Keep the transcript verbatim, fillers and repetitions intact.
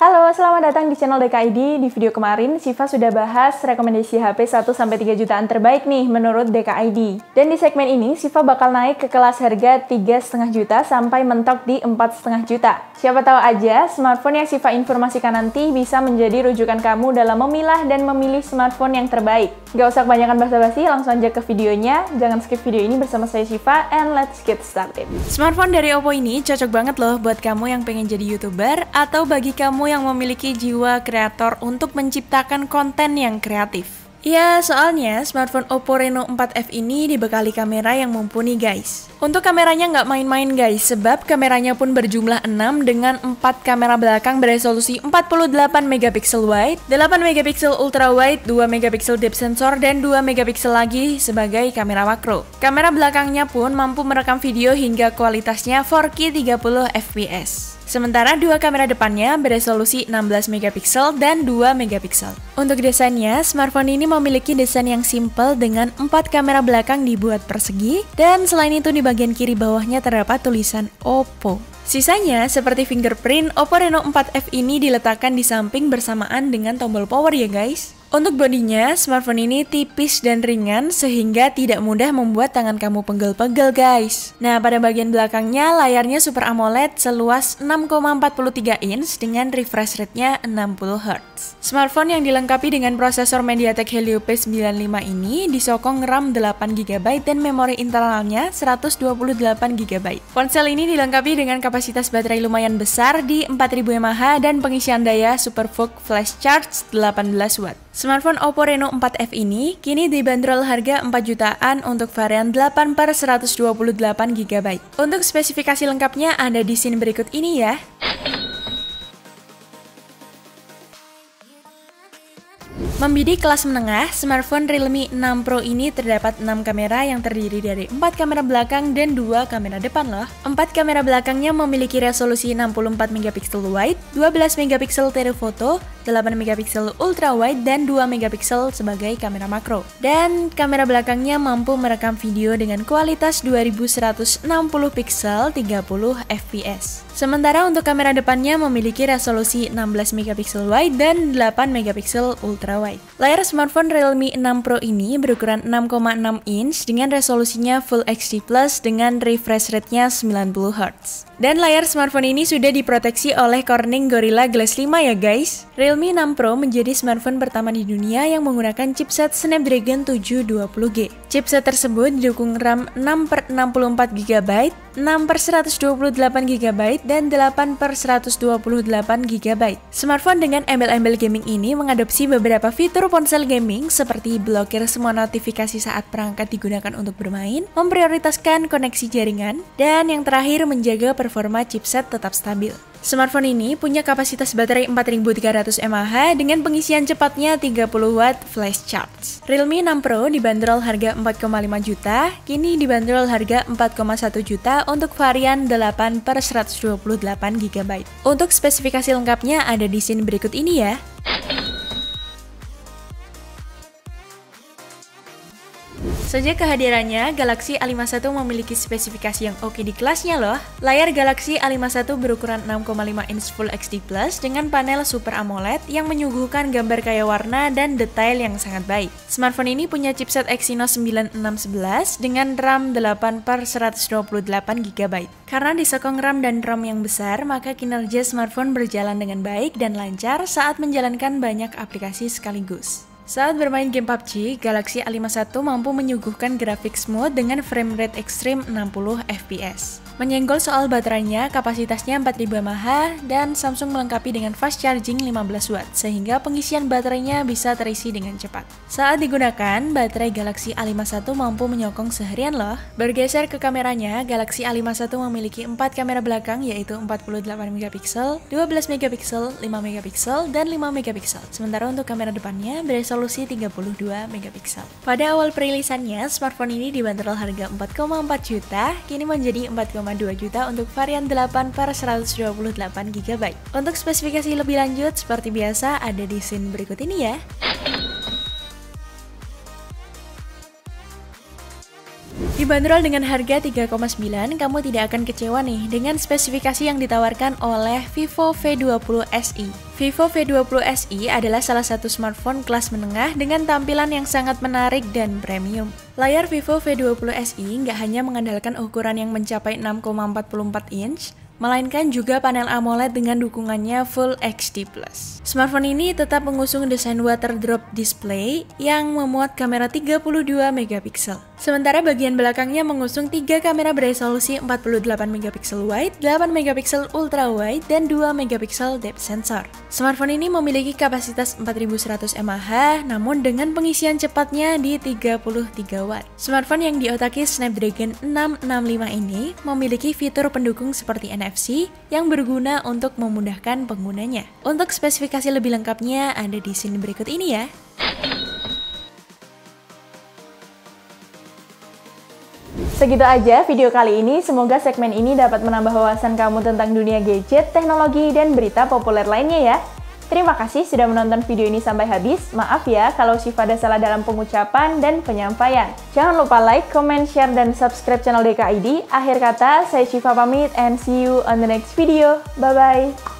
Halo, selamat datang di channel D K I D. Di video kemarin, Siva sudah bahas rekomendasi H P satu sampai tiga jutaan terbaik nih menurut D K I D. Dan di segmen ini, Siva bakal naik ke kelas harga tiga koma lima juta sampai mentok di empat koma lima juta. Siapa tahu aja, smartphone yang Siva informasikan nanti bisa menjadi rujukan kamu dalam memilah dan memilih smartphone yang terbaik. Gak usah kebanyakan basa-basi, langsung aja ke videonya. Jangan skip video ini bersama saya Siva, and let's get started. Smartphone dari Oppo ini cocok banget loh buat kamu yang pengen jadi YouTuber atau bagi kamu yang memiliki jiwa kreator untuk menciptakan konten yang kreatif. Ya, soalnya smartphone Oppo Reno empat F ini dibekali kamera yang mumpuni guys. Untuk kameranya nggak main-main guys, sebab kameranya pun berjumlah enam dengan empat kamera belakang beresolusi empat puluh delapan megapiksel wide, delapan megapiksel ultra wide, dua megapiksel depth sensor, dan dua megapiksel lagi sebagai kamera makro. Kamera belakangnya pun mampu merekam video hingga kualitasnya empat K tiga puluh F P S. Sementara dua kamera depannya beresolusi enam belas megapiksel dan dua megapiksel. Untuk desainnya, smartphone ini memiliki desain yang simple dengan empat kamera belakang dibuat persegi, dan selain itu di bagian kiri bawahnya terdapat tulisan Oppo. Sisanya, seperti fingerprint, Oppo Reno empat F ini diletakkan di samping bersamaan dengan tombol power ya guys. Untuk bodinya, smartphone ini tipis dan ringan sehingga tidak mudah membuat tangan kamu pegel-pegel guys. Nah, pada bagian belakangnya layarnya Super AMOLED seluas enam koma empat tiga inch dengan refresh rate-nya enam puluh hertz. Smartphone yang dilengkapi dengan prosesor MediaTek Helio P sembilan puluh lima ini disokong RAM delapan giga byte dan memori internalnya seratus dua puluh delapan giga byte. Ponsel ini dilengkapi dengan kapasitas baterai lumayan besar di empat ribu mAh dan pengisian daya Super V O O C Flash Charge delapan belas watt. Smartphone Oppo Reno empat F ini kini dibanderol harga empat jutaan untuk varian delapan per seratus dua puluh delapan giga byte. Untuk spesifikasi lengkapnya ada di scene berikut ini ya. Membidik kelas menengah, smartphone Realme enam Pro ini terdapat enam kamera yang terdiri dari empat kamera belakang dan dua kamera depan loh. empat kamera belakangnya memiliki resolusi enam puluh empat megapiksel wide, dua belas megapiksel telephoto, delapan megapiksel ultra wide, dan dua megapiksel sebagai kamera makro. Dan kamera belakangnya mampu merekam video dengan kualitas dua ribu seratus enam puluh piksel tiga puluh F P S. Sementara untuk kamera depannya memiliki resolusi enam belas megapiksel wide dan delapan megapiksel ultra wide. Layar smartphone Realme enam Pro ini berukuran enam koma enam inch dengan resolusinya Full H D plus dengan refresh rate-nya sembilan puluh hertz. Dan layar smartphone ini sudah diproteksi oleh Corning Gorilla Glass lima ya guys. Realme enam Pro menjadi smartphone pertama di dunia yang menggunakan chipset Snapdragon tujuh dua puluh G. Chipset tersebut didukung RAM enam per enam puluh empat giga byte, enam per seratus dua puluh delapan giga byte, dan delapan per seratus dua puluh delapan giga byte. Smartphone dengan embel-embel gaming ini mengadopsi beberapa fitur ponsel gaming seperti blokir semua notifikasi saat perangkat digunakan untuk bermain, memprioritaskan koneksi jaringan, dan yang terakhir menjaga performa chipset tetap stabil. Smartphone ini punya kapasitas baterai empat ribu tiga ratus mAh dengan pengisian cepatnya tiga puluh watt flash charge. Realme enam Pro dibanderol harga empat koma lima juta, kini dibanderol harga empat koma satu juta untuk varian delapan per seratus dua puluh delapan giga byte. Untuk spesifikasi lengkapnya ada di scene berikut ini ya. Sejak kehadirannya, Galaxy A lima puluh satu memiliki spesifikasi yang oke di kelasnya loh. Layar Galaxy A lima puluh satu berukuran enam koma lima inch Full H D plus dengan panel Super AMOLED yang menyuguhkan gambar kaya warna dan detail yang sangat baik. Smartphone ini punya chipset Exynos sembilan enam satu satu dengan RAM delapan per seratus dua puluh delapan giga byte. Karena disokong RAM dan ROM yang besar, maka kinerja smartphone berjalan dengan baik dan lancar saat menjalankan banyak aplikasi sekaligus. Saat bermain game P U B G, Galaxy A lima puluh satu mampu menyuguhkan grafik smooth dengan frame rate ekstrim enam puluh F P S. Menyenggol soal baterainya, kapasitasnya empat ribu mAh dan Samsung melengkapi dengan fast charging lima belas watt sehingga pengisian baterainya bisa terisi dengan cepat. Saat digunakan, baterai Galaxy A lima puluh satu mampu menyokong seharian loh. Bergeser ke kameranya, Galaxy A lima puluh satu memiliki empat kamera belakang yaitu empat puluh delapan megapiksel, dua belas megapiksel, lima megapiksel, dan lima megapiksel. Sementara untuk kamera depannya beresolusi tiga puluh dua megapiksel. Pada awal perilisannya, smartphone ini dibanderol harga empat koma empat juta, kini menjadi empat koma dua juta untuk varian delapan per seratus dua puluh delapan giga byte. Untuk spesifikasi lebih lanjut, seperti biasa ada di scene berikut ini ya. Di Dibanderol dengan harga tiga koma sembilan, kamu tidak akan kecewa nih dengan spesifikasi yang ditawarkan oleh Vivo V dua puluh S E. Vivo V dua puluh S E adalah salah satu smartphone kelas menengah dengan tampilan yang sangat menarik dan premium. Layar Vivo V dua puluh S E nggak hanya mengandalkan ukuran yang mencapai enam koma empat empat inch, melainkan juga panel AMOLED dengan dukungannya Full H D plus. Smartphone ini tetap mengusung desain water drop display yang memuat kamera tiga puluh dua megapiksel. Sementara bagian belakangnya mengusung tiga kamera beresolusi empat puluh delapan megapiksel wide, delapan megapiksel ultra wide, dan dua megapiksel depth sensor. Smartphone ini memiliki kapasitas empat ribu seratus mAh, namun dengan pengisian cepatnya di tiga puluh tiga watt. Smartphone yang diotaki Snapdragon enam enam lima ini memiliki fitur pendukung seperti N F C yang berguna untuk memudahkan penggunanya. Untuk spesifikasi lebih lengkapnya ada di sini berikut ini ya. Segitu aja video kali ini, semoga segmen ini dapat menambah wawasan kamu tentang dunia gadget, teknologi, dan berita populer lainnya ya. Terima kasih sudah menonton video ini sampai habis. Maaf ya kalau Syifa ada salah dalam pengucapan dan penyampaian. Jangan lupa like, comment, share, dan subscribe channel D K I D. Akhir kata, saya Syifa pamit and see you on the next video. Bye-bye.